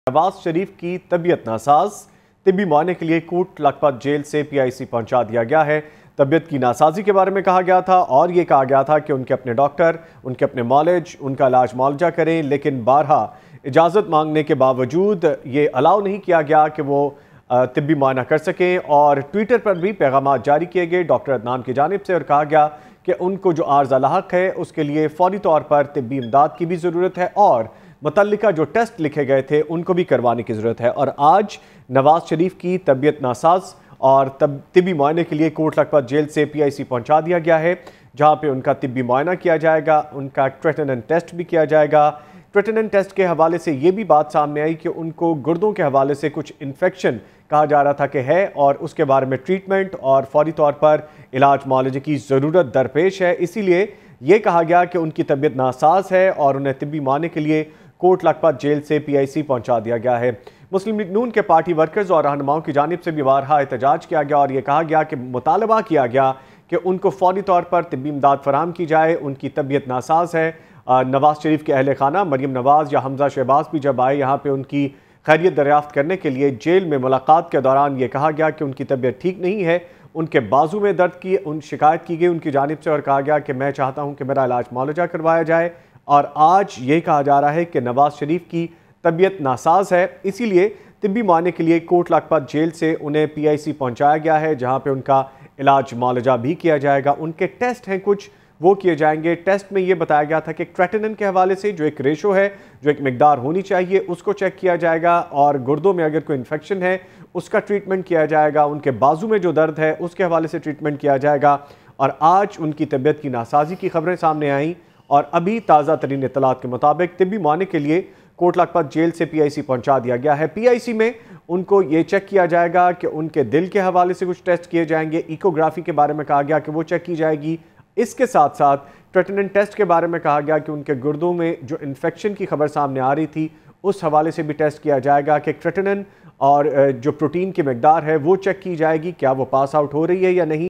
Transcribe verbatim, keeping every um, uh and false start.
नवाज शरीफ की तबीयत नासाज, तिब्बी मुआयने के लिए कोट लखपत जेल से पीआईसी पहुंचा दिया गया है। तबीयत की नासाजी के बारे में कहा गया था और ये कहा गया था कि उनके अपने डॉक्टर, उनके अपने मौलज उनका इलाज मुआवजा करें, लेकिन बारहा इजाज़त मांगने के बावजूद ये अलाउ नहीं किया गया कि वो तिब्बी मुआयना कर सकें। और ट्विटर पर भी पैगाम जारी किए गए डॉक्टर अदनान की जानिब से और कहा गया कि उनको जो आर्ज़ा लाहक है उसके लिए फौरी तौर पर तिब्बी इमदाद की भी ज़रूरत है और मुतल्लिका जो टेस्ट लिखे गए थे उनको भी करवाने की ज़रूरत है। और आज नवाज शरीफ की तबीयत नासाज और तब तिब्बी मुआयने के लिए कोट लखपत जेल से पीआईसी पहुंचा दिया गया है, जहां पे उनका तिब्बी मुआयना किया जाएगा, उनका क्रेटिनिन टेस्ट भी किया जाएगा। क्रेटिनिन टेस्ट के हवाले से ये भी बात सामने आई कि उनको गुर्दों के हवाले से कुछ इन्फेक्शन कहा जा रहा था कि है और उसके बारे में ट्रीटमेंट और फौरी तौर पर इलाज मुआलजे की ज़रूरत दरपेश है। इसीलिए ये कहा गया कि उनकी तबीयत नासाज है और उन्हें तिब्बी मुआयने के लिए कोट लखपत जेल से पीआईसी पहुंचा दिया गया है। मुस्लिम लीग नून के पार्टी वर्कर्स और रहनुमाओं की जानिब से भी बारहा एहतजाज किया गया और ये कहा गया कि मुतालबा किया गया कि उनको फौरी तौर पर तिब्बी इमदाद फराहम की जाए। उनकी तबीयत नासाज है। नवाज शरीफ के अहल खाना मरियम नवाज या हमजा शहबाज भी जब आए यहाँ पे उनकी खैरियत दरियाफ्त करने के लिए, जेल में मुलाकात के दौरान ये कहा गया कि उनकी तबीयत ठीक नहीं है, उनके बाजू में दर्द की उन शिकायत की गई उनकी जानिब से और कहा गया कि मैं चाहता हूँ कि मेरा इलाज मुआवजा करवाया जाए। और आज ये कहा जा रहा है कि नवाज शरीफ की तबीयत नासाज है, इसीलिए तिब्बी मुआयने के लिए कोट लखपत जेल से उन्हें पीआईसी पहुंचाया गया है, जहां पे उनका इलाज मुआवजा भी किया जाएगा। उनके टेस्ट हैं कुछ, वो किए जाएंगे। टेस्ट में ये बताया गया था कि क्रेटिनिन के हवाले से जो एक रेशो है, जो एक मिकदार होनी चाहिए, उसको चेक किया जाएगा और गुर्दों में अगर कोई इन्फेक्शन है उसका ट्रीटमेंट किया जाएगा। उनके बाजू में जो दर्द है उसके हवाले से ट्रीटमेंट किया जाएगा। और आज उनकी तबीयत की नासाजी की खबरें सामने आईं और अभी ताज़ा तरीन इत्तलात के मुताबिक तिब्बी मुआयने के लिए कोट लखपत जेल से पीआईसी पहुंचा दिया गया है। पीआईसी में उनको ये चेक किया जाएगा कि उनके दिल के हवाले से कुछ टेस्ट किए जाएंगे, इकोग्राफी के बारे में कहा गया कि वो चेक की जाएगी। इसके साथ साथ क्रेटिनिन टेस्ट के बारे में कहा गया कि उनके गुर्दों में जो इन्फेक्शन की खबर सामने आ रही थी उस हवाले से भी टेस्ट किया जाएगा कि क्रेटिनिन और जो प्रोटीन की मिकदार है वो चेक की जाएगी, क्या वो पास आउट हो रही है या नहीं।